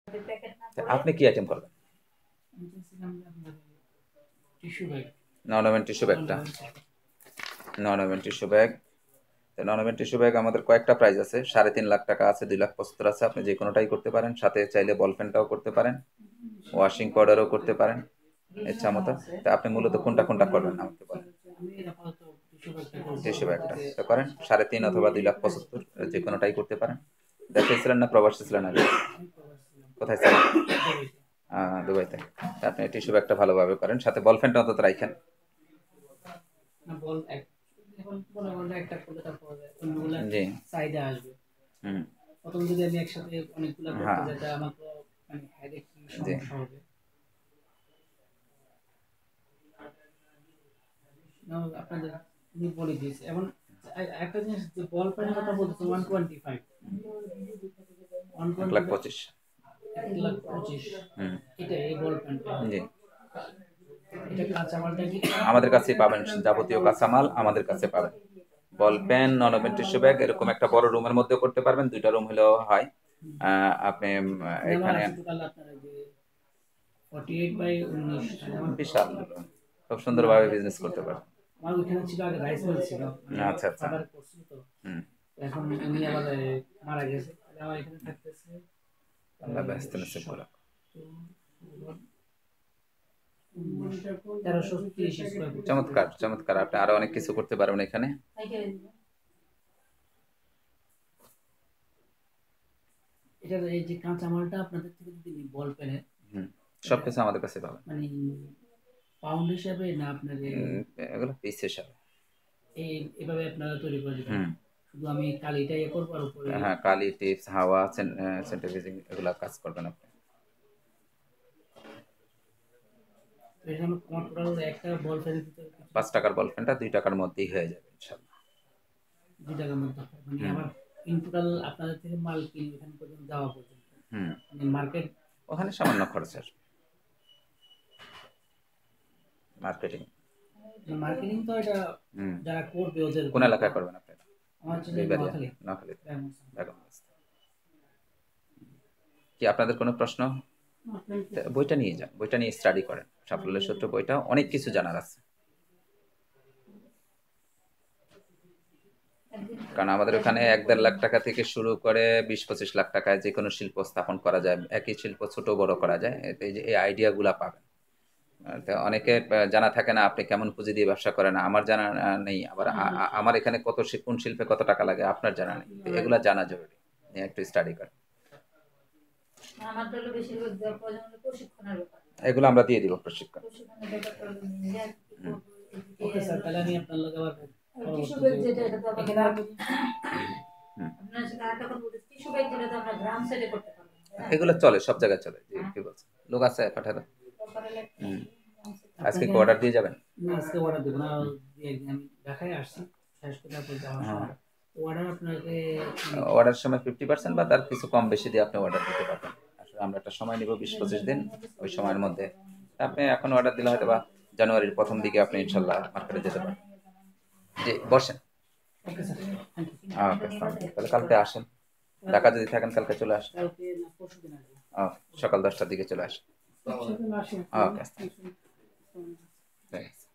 আপনি কি আইটেম করবেন? নন ওভেন টিস্যু ব্যাগটা, non woven tissue bag. Non woven tissue bag আমাদের কয়েকটা প্রাইস আছে, 3.5 লাখ টাকা আছে, 2,75,000 আছে। আপনি যে কোনোটাই করতে পারেন, সাথে চাইলে বল পেনটাও করতে পারেন, ওয়াশিং পাউডারও করতে পারেন, ইচ্ছা মতো। তা আপনি মূলত কোনটা কোনটা করবেন আমাকে বলেন। টিস্যু ব্যাগটা তো করেন 3.5 অথবা 2,75,000, যে কোনোটাই করতে পারেন। দেশে ছিলেন না প্রবাসী ছিলেন আগে? কোথায় ছিলেন? দুবাইতে। আপনি টিস্যু ব্যাগটা ভালোভাবে করেন, সাথে বল পেনটা অন্তত রাখেন। জি। হুম। হ্যাঁ। জি। হুম। 1,25,000। হুম। জি। আমাদের কাছেই পাবেন, যাবতীয় কাঁচামাল আমাদের কাছে পাবেন। Ball pen, non woven tissue bag এরকম একটা বড় রুমের মধ্যে করতে পারবেন, 2টা রুম হলেও হয়। আপনি এখানে বিশাল room, খুব সুন্দরভাবে বিজনেস করতে পারবেন। আচ্ছা আচ্ছা। হুম। আল্লাহ ব্যস্ত নসিব করুক। চমৎকার চমৎকার, আপনি আরো অনেক কিছু করতে পারবেন এখানে। হুম। সবকিছু আমাদের কাছে পাবেন। এগুলো পিস হিসাবে। হুম। হ্যাঁ, কালি, টিপস, হাওয়া, সেন্ট্রিফিউজিং এগুলা কাজ করবেন আপনি। 5 টাকার বল পেনটা 2 টাকার মধ্যেই হয়ে যাবে ইনশাল্লাহ। হুম। হুম। ওখানে সামান্য খরচ আসবে মার্কেটিং। হুম। কোন এলাকায় করবেন আপনি? বিবারিয়া, নোয়াখালীতে, বেগম রাস্তা। কি আপনাদের কোনো প্রশ্ন? বইটা নিয়ে যান, বইটা নিয়ে স্টাডি করেন, সাফল্যের সূত্র বইটা, অনেক কিছু জানার আছে। কারণ আমাদের ওখানে 1-1.5 লাখ টাকা থেকে শুরু করে 20-25 লাখ টাকায় যে কোনো শিল্প স্থাপন করা যায়, একই শিল্প ছোট বড় করা যায়। এতে এই যে এই আইডিয়াগুলা পাবেন। তো অনেকে জানা থাকে না আপনি কেমন পুঁজি দিয়ে ব্যবসা করেন, আমার জানা নেই। আবার আমার এখানে কোন শিল্পে কত টাকা লাগে আপনার জানা নেই, তো এগুলা জানা জরুরি, একটু স্টাডি করেন। এগুলো আমরা দিয়ে দিব প্রশিক্ষণ। এগুলো চলে, সব জায়গায় চলে। জি, কি বলছেন, লোক আছে পাঠাতে। হুম। আজকে কি অর্ডার দিয়ে যাবেন? অর্ডার সময় 50% বা তার কিছু কম বেশি দিয়ে আপনি অর্ডার দিতে পারবেন। আসলে আমরা একটা সময় নিব 20-25 দিন, ওই সময়ের মধ্যে আপনি এখন অর্ডার দিলে হয়তো বা জানুয়ারির প্রথম দিকে আপনি ইনশাল্লাহ মার্কেটে যেতে পারবেন। জি, বসেন। ওকে, তাহলে কালকে আসেন, ঢাকা যদি থাকেন কালকে চলে আসেন। সকাল 10টার দিকে চলে আসেন। Okay, thanks.